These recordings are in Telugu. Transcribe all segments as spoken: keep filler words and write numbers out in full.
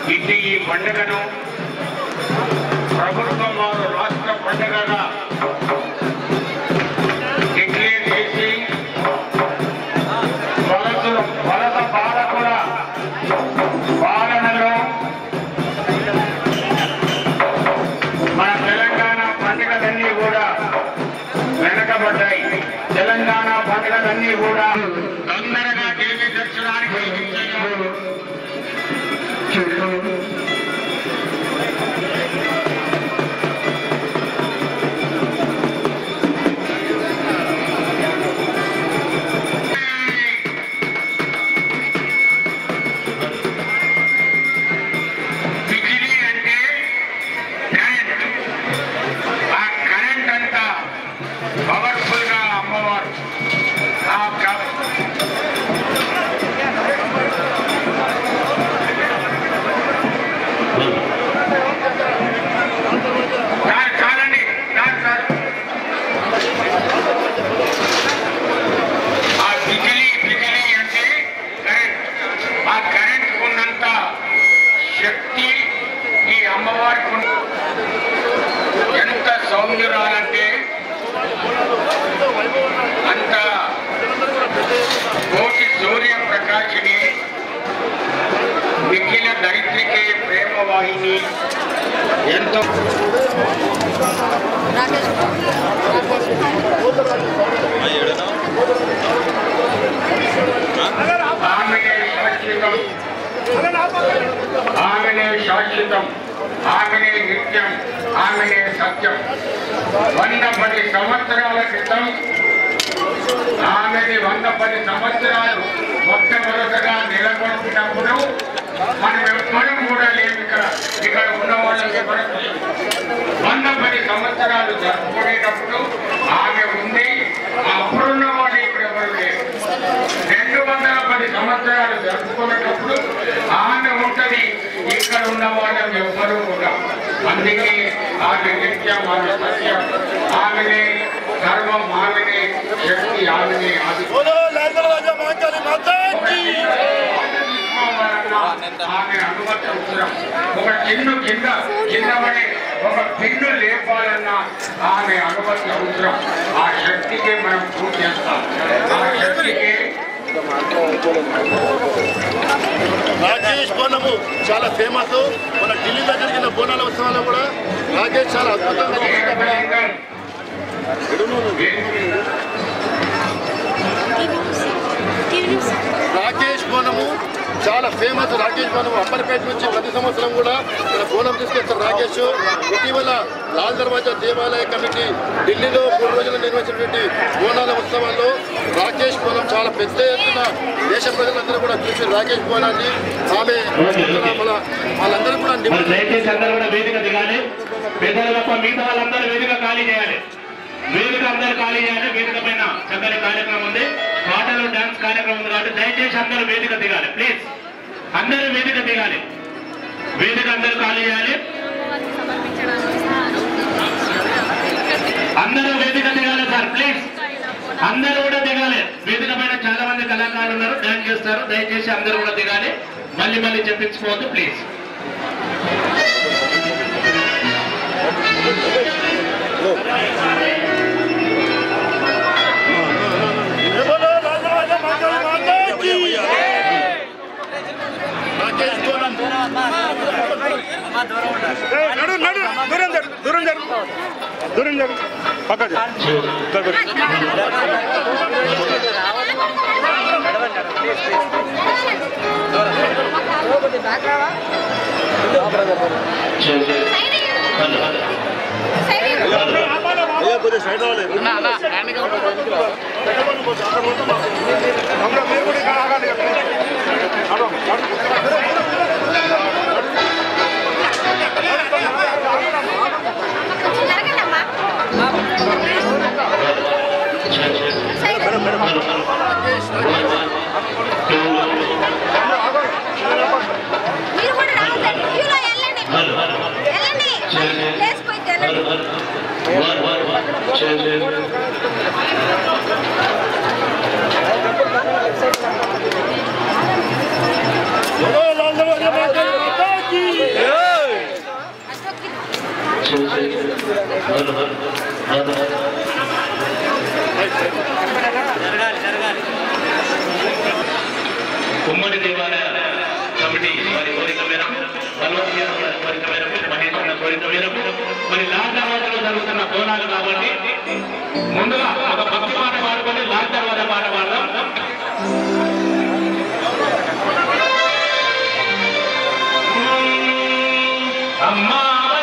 ఇది ఈ పండుగను ప్రభుత్వం వారు రాష్ట్ర పండుగగా డిక్లేర్ చేసి వలసలు వలస పాలకుల పాలనలో మన తెలంగాణ పండుగలన్నీ కూడా వెనకబడ్డాయి. తెలంగాణ పండుగలన్నీ కూడా తొందరగా దేవి దర్శనానికి ఎంత సౌందర్యాలంటే అంత కోటి సూర్య ప్రకాశిని మిగిలిన దరిద్రికే ప్రేమవాహిని ఎంతో ఆమెనే శాశ్వతం ఆమెనే శాశ్వతం ఆమెనే నిత్యం ఆమెనే సత్యం. వంద పది సంవత్సరాల క్రితం ఆమెని వంద పది సంవత్సరాలు మొట్టమొదటగా నెలకొల్పినప్పుడు మనం ఎవ్వరం కూడా లేవు. ఇక్కడ ఇక్కడ ఉన్న వాళ్ళకి ఎవరు వంద పది సంవత్సరాలు జరుపుకునేటప్పుడు ఆమె ఉంది. అప్పుడున్న వాళ్ళు ఇక్కడ ఎవరు లేరు. రెండు వందల పది సంవత్సరాలు జరుపుకునేటప్పుడు ఆమె ఉంటది. ఇక్కడ ఉన్న వాళ్ళం ఎవ్వరూ కూడా. అందుకే ఆమె నిత్యం ఆమె సత్యం ఆమెనే ధర్మం ఆమెనే శక్తి ఆమెనే ఆమె అనుమతి అవసరం. ఒక చిన్ను కింద కింద పడి ఒక పిన్ను లేపాలన్నా ఆమె అనుమతి అవసరం. ఆ శక్తికే మనం పూజ చేస్తాం. ఆ శక్తికే రాకేష్ బోనము చాలా ఫేమస్. మన ఢిల్లీలో జరిగిన బోనాల ఉత్సవాల్లో కూడా రాకేష్ చాలా అద్భుతంగా రాకేష్ బోనము చాలా ఫేమస్. రాకేష్ బోనము అంబర్పేట నుంచి ప్రతి సంవత్సరం కూడా ఇక్కడ బోనం తీసుకొస్తారు రాకేష్. ఇటీవల లాల్ దర్వాజా దేవాలయ కమిటీ ఢిల్లీలో మూడు రోజులు నిర్వహించినటువంటి బోనాల ఉత్సవాల్లో రాకేష్ బోనం చాలా పెద్ద ఎత్తున దేశ ప్రజలందరూ కూడా చూసి రాకేష్ బోనాన్ని ఆమె మన వాళ్ళందరూ కూడా దయచేసి అందరూ కూడా వేదిక దిగాలి. పెద్దలు తప్ప మిగతా వాళ్ళందరూ వేదిక ఖాళీ చేయాలి. వేదిక అందరూ ఖాళీ చేయాలి. వేదిక పైన చక్కని కార్యక్రమం ఉంది. పాటలు డాన్స్ కార్యక్రమం ఉంది కాబట్టి దయచేసి అందరూ వేదిక దిగాలి. ప్లీజ్ అందరూ వేదిక దిగాలి. వేదిక అందరూ ఖాళీ చేయాలి. అందరూ వేదిక దిగాలి సార్. ప్లీజ్ అందరూ కూడా దిగాలి. వేదిక పైన చాలా మంది కళాకారులు ఉన్నారు, డాన్స్ చేస్తారు. దయచేసి అందరూ కూడా దిగాలి. మళ్ళీ మళ్ళీ చెప్పించుకోవద్దు ప్లీజ్. దూరం జరు దూరం జరు పక్క సైడ్ రాలేదు మీరు కూడా ఇక్కడ ఆగాలి. ముందుగా ఒక భక్తి పాట పాడుకొని లాస్ట్ తర్వాత పాట పాడదాం. అమ్మా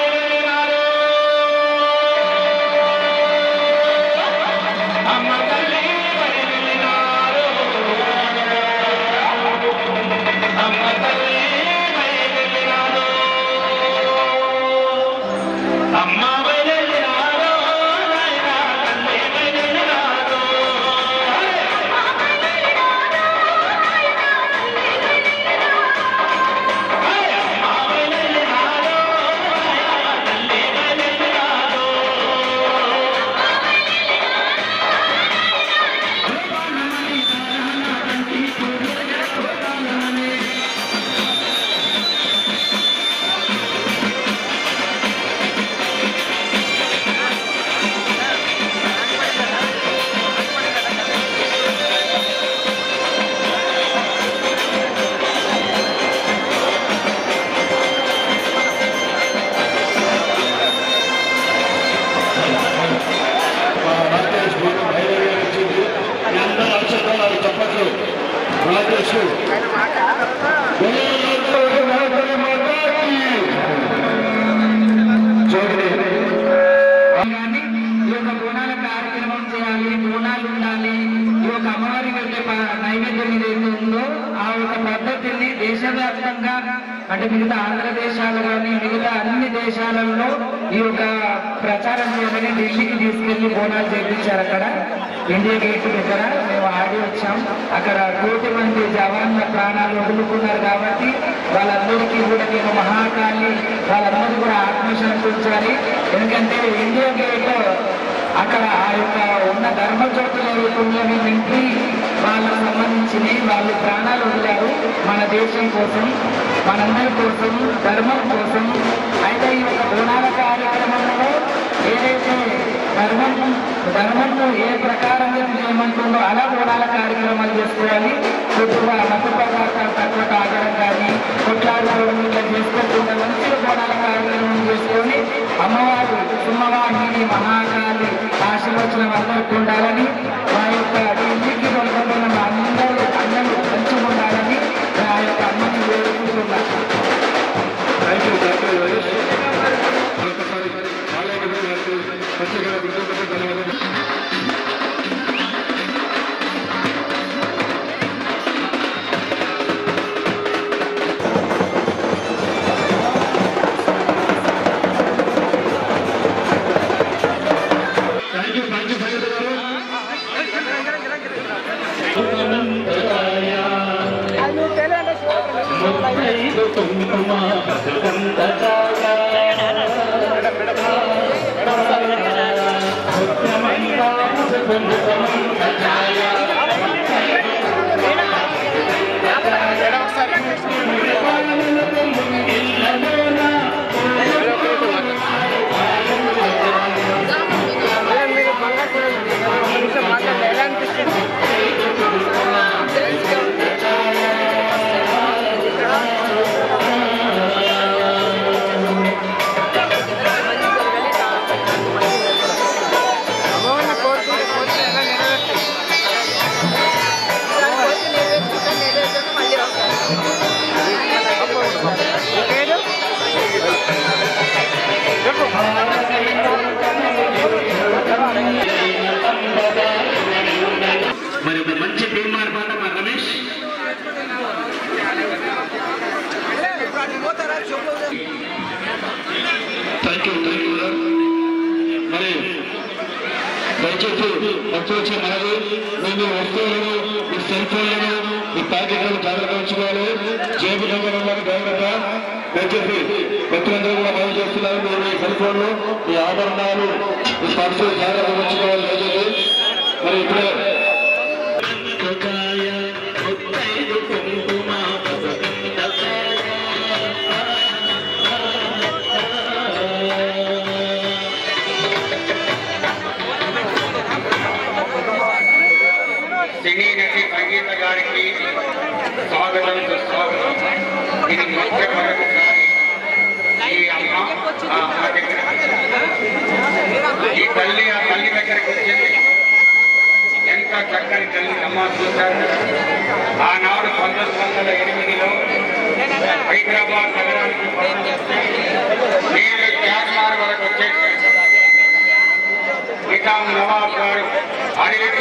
అమ్మ తల్లి అమ్మ తల్లి అమ్మ దేశవ్యాప్తంగా అంటే మిగతా ఆంధ్ర దేశాలు కానీ మిగతా అన్ని దేశాలలో ఈ యొక్క ప్రచారం చేయమని ఢిల్లీకి తీసుకెళ్లి బోనాలు చేయించారు. అక్కడ ఇండియా గేట్ దగ్గర మేము ఆడి వచ్చాం. అక్కడ కోటి మంది జవాన్ల ప్రాణాలు వదులుకున్నారు కాబట్టి వాళ్ళందరికీ కూడా నేను మహాకాళి వాళ్ళందరూ కూడా ఆత్మశాంతి ఉంచాలి. ఎందుకంటే ఇండియా గేట్ అక్కడ ఆ యొక్క ఉన్న ధర్మజ్యోతులు ఏవైతున్నాయి మిలిటరీ వాళ్ళకు సంబంధించినవి వాళ్ళు ప్రాణాలు వదిలారు మన దేశం కోసం, మనందరి కోసం, ధర్మం కోసం. అయితే ఈ యొక్క బోనాల కార్యక్రమంలో ఏదైతే ధర్మం ధర్మంలో ఏ ప్రకారంగా చేయమంటుందో అలా బోనాల కార్యక్రమాలు చేసుకోవాలి. కొద్దిగా మత్తు పదార్థాలు తక్కువ తాగడం కానీ కొట్లాడుకోవడం ఇలా చేసుకోకుండా మంచిగా బోనాల కార్యక్రమం చేసుకొని అమ్మవారు సింహవాహిని మహాకాళి ఆశీర్వచనం అందరికీ ఉండాలని మా యొక్క ఇంటికి వెళ్ళకుండా మా అందరూ అన్నలు మంచిగా ఉండాలని నా యొక్క అమ్మని వేడుకుంటున్నాను. మరి ఒక మంచి తీర్మానం మాట మా Ramesh thank you thank you మరి దయచేసి వచ్చి వచ్చే మనది మీ వస్తువులను మీ సెల్ ఫోన్లను మీ ప్యాకెట్లను జాగ్రత్త ఉంచుకోవాలి. జేబు దొంగలను జాగ్రత్త. దయచేసి వ్యక్తులందరూ కూడా బాగు చేస్తున్నారు. మీరు మీ సెల్ ఫోన్లు మీ ఆభరణాలు మీ పర్సు జాగ్రత్త ఉంచుకోవాలి. దయచేసి మరి ఇప్పుడే సినీ నటి సంగీత గారికి స్వాగతం సుస్వాగతం. ఇది మొట్టమొదటిసారి ఈ అమ్మ ఆ అమ్మ దగ్గర ఈ తల్లి ఆ తల్లి దగ్గరికి వచ్చింది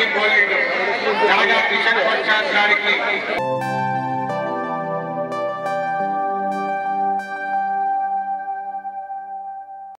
పోలిండు రాజా కిషన్ ప్రసాద్ గారికి